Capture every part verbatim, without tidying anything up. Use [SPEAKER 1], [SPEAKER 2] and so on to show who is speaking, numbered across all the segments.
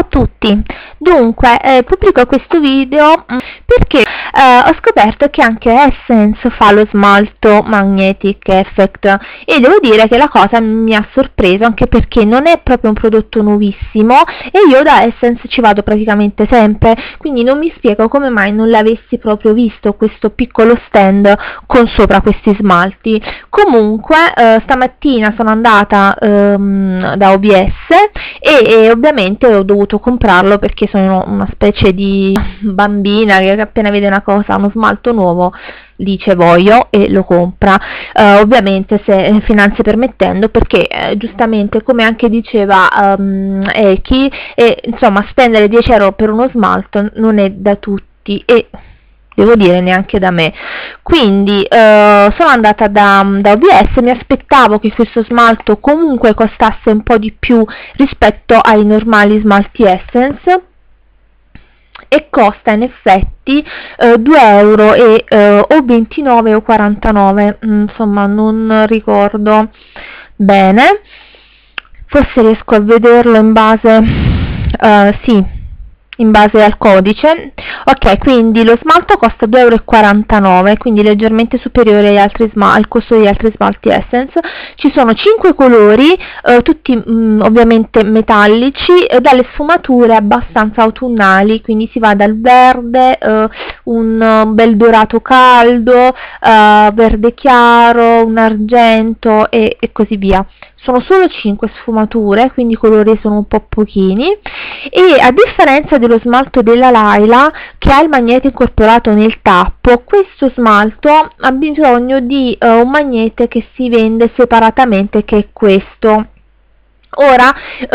[SPEAKER 1] tutti, dunque eh, pubblico questo video perché eh, ho scoperto che anche Essence fa lo smalto Magnetic Effect e devo dire che la cosa mi ha sorpreso, anche perché non è proprio un prodotto nuovissimo e io da Essence ci vado praticamente sempre, quindi non mi spiego come mai non l'avessi proprio visto questo piccolo stand con sopra questi smalti. Comunque eh, stamattina sono andata ehm, da O B S e, e ovviamente ho dovuto comprarlo perché sono una specie di bambina che appena vede una cosa, uno smalto nuovo, dice voglio e lo compra, uh, ovviamente se finanze permettendo, perché eh, giustamente come anche diceva um, Eki, eh, insomma spendere dieci euro per uno smalto non è da tutti e devo dire neanche da me. Quindi eh, sono andata da, da O B S, mi aspettavo che questo smalto comunque costasse un po' di più rispetto ai normali smalti Essence e costa in effetti eh, due euro e eh, o ventinove o quarantanove, insomma non ricordo bene, forse riesco a vederlo in base uh, sì in base al codice. Ok, quindi lo smalto costa due euro e quarantanove, quindi leggermente superiore agli altri al costo degli altri smalti Essence. Ci sono cinque colori, eh, tutti mh, ovviamente metallici, eh, dalle sfumature abbastanza autunnali, quindi si va dal verde, eh, un uh, bel dorato caldo, uh, verde chiaro, un argento e, e così via. Sono solo cinque sfumature, quindi i colori sono un po' pochini e a differenza dello smalto della Laila che ha il magnete incorporato nel tappo, questo smalto ha bisogno di uh, un magnete che si vende separatamente, che è questo. Ora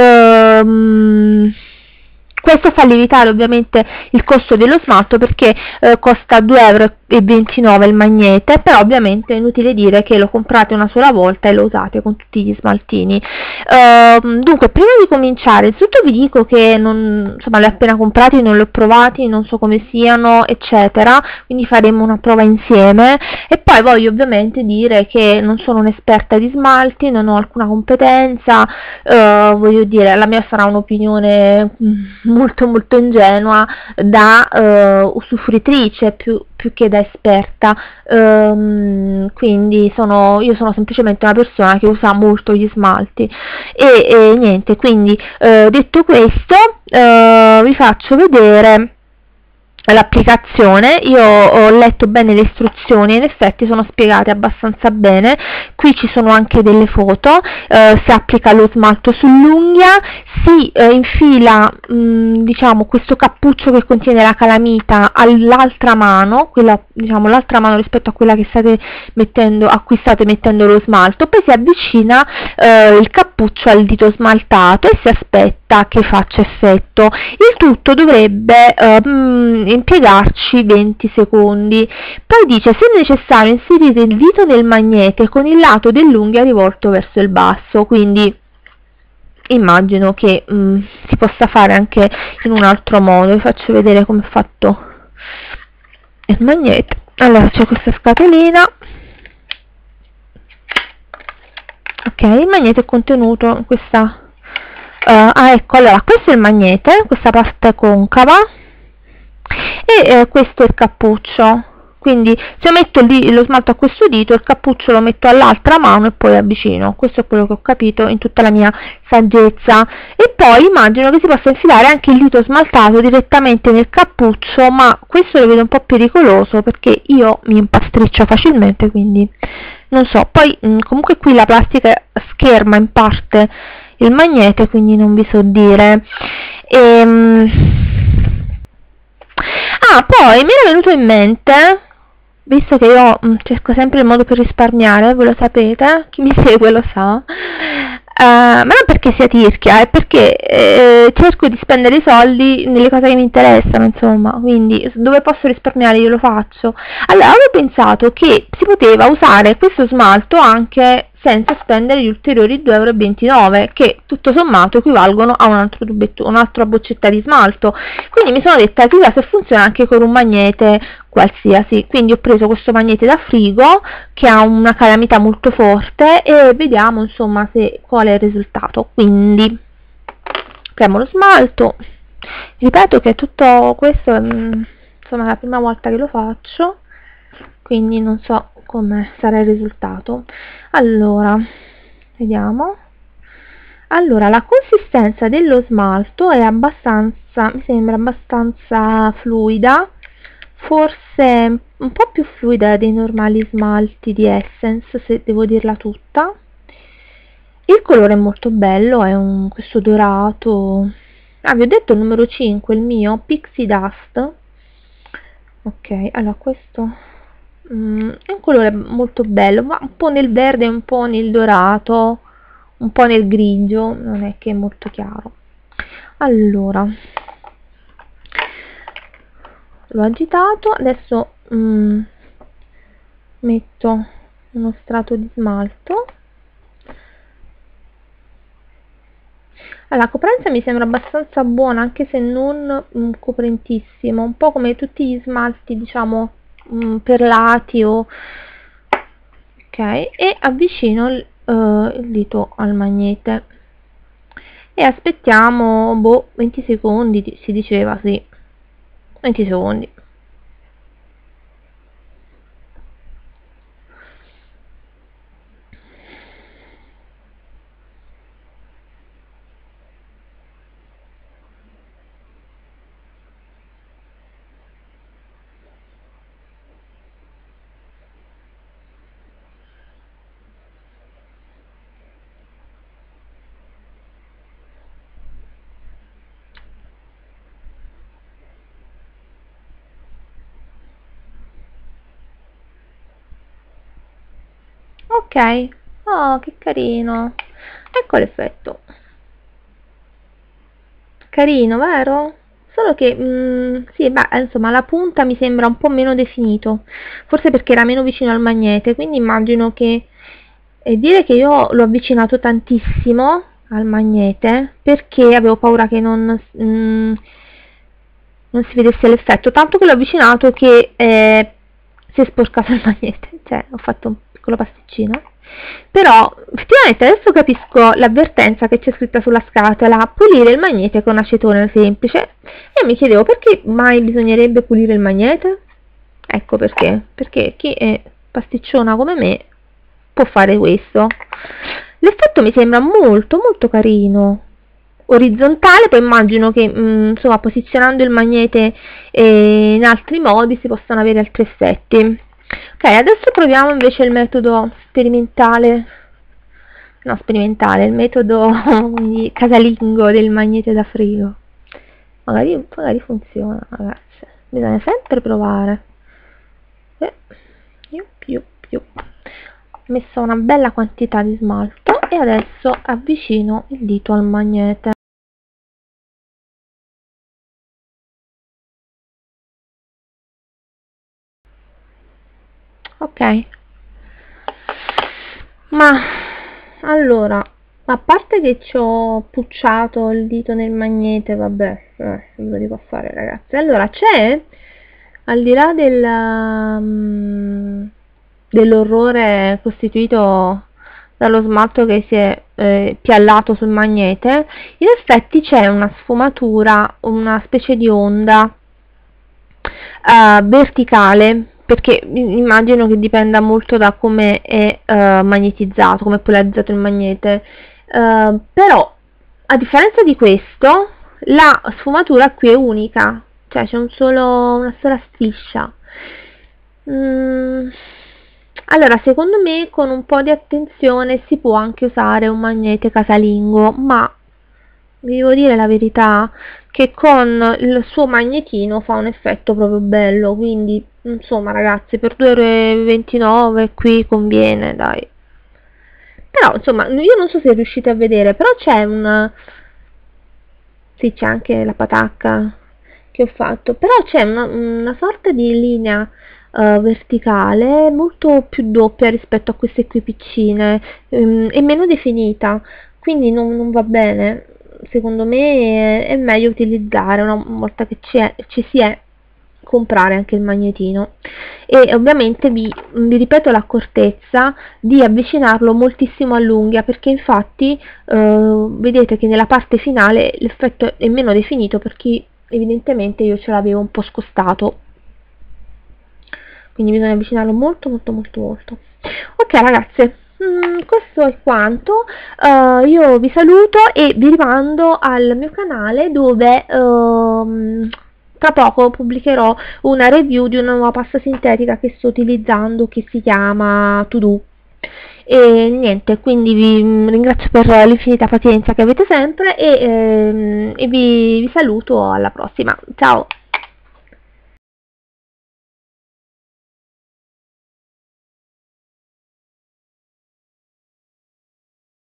[SPEAKER 1] um, questo fa lievitare ovviamente il costo dello smalto perché eh, costa due euro e ventinove il magnete, però ovviamente è inutile dire che lo comprate una sola volta e lo usate con tutti gli smaltini. Uh, dunque, prima di cominciare, innanzitutto vi dico che non, insomma, li ho appena comprati, non li ho provati, non so come siano, eccetera, quindi faremo una prova insieme. E poi voglio ovviamente dire che non sono un'esperta di smalti, non ho alcuna competenza, uh, voglio dire, la mia sarà un'opinione molto molto ingenua da uh, usufruitrice più, più che da esperta, um, quindi sono, io sono semplicemente una persona che usa molto gli smalti e, e niente, quindi uh, detto questo uh, vi faccio vedere l'applicazione. Io ho letto bene le istruzioni, in effetti sono spiegate abbastanza bene, qui ci sono anche delle foto, eh, si applica lo smalto sull'unghia, si eh, infila mh, diciamo questo cappuccio che contiene la calamita all'altra mano, quella diciamo l'altra mano rispetto a quella che state mettendo, a cui state mettendo lo smalto, poi si avvicina eh, il cappuccio al dito smaltato e si aspetta che faccia effetto. Il tutto dovrebbe eh, mh, impiegarci venti secondi. Poi dice: se necessario inserire il dito nel magnete con il lato dell'unghia rivolto verso il basso, quindi immagino che mh, si possa fare anche in un altro modo. Vi faccio vedere come è fatto il magnete. Allora c'è questa scatolina, ok, il magnete è contenuto in questa uh, ah ecco, allora questo è il magnete, questa parte concava e eh, questo è il cappuccio, quindi se metto lì lo smalto a questo dito, il cappuccio lo metto all'altra mano e poi avvicino. Questo è quello che ho capito in tutta la mia saggezza. E poi immagino che si possa infilare anche il dito smaltato direttamente nel cappuccio, ma questo lo vedo un po' pericoloso perché io mi impastriccio facilmente, quindi non so. Poi mh, comunque qui la plastica scherma in parte il magnete, quindi non vi so dire. Ehm... Ah, poi mi era venuto in mente, visto che io mh, cerco sempre il modo per risparmiare, voi lo sapete, chi mi segue lo sa, uh, ma non perché sia tirchia, è perché eh, cerco di spendere i soldi nelle cose che mi interessano, insomma, quindi dove posso risparmiare io lo faccio. Allora avevo pensato che si poteva usare questo smalto anche senza spendere gli ulteriori due euro e ventinove, che tutto sommato equivalgono a un altro tubetto, un'altra boccetta di smalto. Quindi mi sono detta: chissà se funziona anche con un magnete qualsiasi. Quindi ho preso questo magnete da frigo che ha una calamità molto forte e vediamo insomma se qual è il risultato. Quindi premo lo smalto, Ripeto che tutto questo è insomma la prima volta che lo faccio, quindi non so come sarà il risultato. Allora, vediamo. Allora, la consistenza dello smalto è abbastanza, mi sembra abbastanza fluida, forse un po' più fluida dei normali smalti di Essence, se devo dirla tutta. Il colore è molto bello, è un, questo dorato. Ah, vi ho detto il numero cinque, il mio, Pixie Dust. Ok, allora questo mm, è un colore molto bello, ma un po' nel verde, un po' nel dorato, un po' nel grigio, non è che è molto chiaro. Allora, l'ho agitato, adesso mm, metto uno strato di smalto. La coprenza mi sembra abbastanza buona, anche se non mm, coprentissimo, un po' come tutti gli smalti, diciamo, mm, perlati o... ok, e avvicino il, uh, il dito al magnete e aspettiamo, boh, venti secondi, si diceva, sì, venti secondi. Ok, oh che carino, ecco l'effetto, carino vero? Solo che mm, sì, beh, insomma la punta mi sembra un po' meno definito, forse perché era meno vicino al magnete, quindi immagino che eh, dire che io l'ho avvicinato tantissimo al magnete perché avevo paura che non, mm, non si vedesse l'effetto, tanto che l'ho avvicinato che eh, si è sporcato il magnete, cioè ho fatto un piccolo pasticcino. Però effettivamente adesso capisco l'avvertenza che c'è scritta sulla scatola: pulire il magnete con acetone semplice, e mi chiedevo perché mai bisognerebbe pulire il magnete. Ecco perché, perché chi è pasticciona come me può fare questo. L'effetto mi sembra molto molto carino, orizzontale, poi immagino che mh, insomma posizionando il magnete eh, in altri modi si possano avere altri effetti. Ok, adesso proviamo invece il metodo sperimentale, no sperimentale, il metodo casalingo del magnete da frigo. Magari, magari funziona, ragazzi, bisogna sempre provare. Eh, più, più, più. Ho messo una bella quantità di smalto e adesso avvicino il dito al magnete. Ok, ma allora, a parte che ci ho pucciato il dito nel magnete, vabbè, eh, lo devo fare ragazzi. Allora c'è, al di là del, um, dell'orrore costituito dallo smalto che si è eh, piallato sul magnete, in effetti c'è una sfumatura, una specie di onda uh, verticale, perché immagino che dipenda molto da come è uh, magnetizzato, come è polarizzato il magnete, uh, però a differenza di questo la sfumatura qui è unica, cioè c'è un solo, una sola striscia. Mm. Allora, secondo me con un po' di attenzione si può anche usare un magnete casalingo, ma vi devo dire la verità che con il suo magnetino fa un effetto proprio bello, quindi insomma ragazzi, per due e ventinove euro qui conviene, dai. Però insomma, io non so se riuscite a vedere, però c'è un... sì, c'è anche la patacca che ho fatto, però c'è una, una sorta di linea uh, verticale molto più doppia rispetto a queste qui piccine, um, e meno definita, quindi non, non va bene. Secondo me è, è meglio utilizzare una volta che ci, è, ci si è comprare anche il magnetino. E ovviamente vi, vi ripeto l'accortezza di avvicinarlo moltissimo all'unghia, perché infatti eh, vedete che nella parte finale l'effetto è meno definito, perché evidentemente io ce l'avevo un po' scostato, quindi bisogna avvicinarlo molto molto molto molto. Ok ragazze, mm, questo è quanto. Uh, io vi saluto e vi rimando al mio canale, dove um, tra poco pubblicherò una review di una nuova pasta sintetica che sto utilizzando, che si chiama To Do. E niente, quindi vi ringrazio per l'infinita pazienza che avete sempre, e, ehm, e vi, vi saluto alla prossima. Ciao!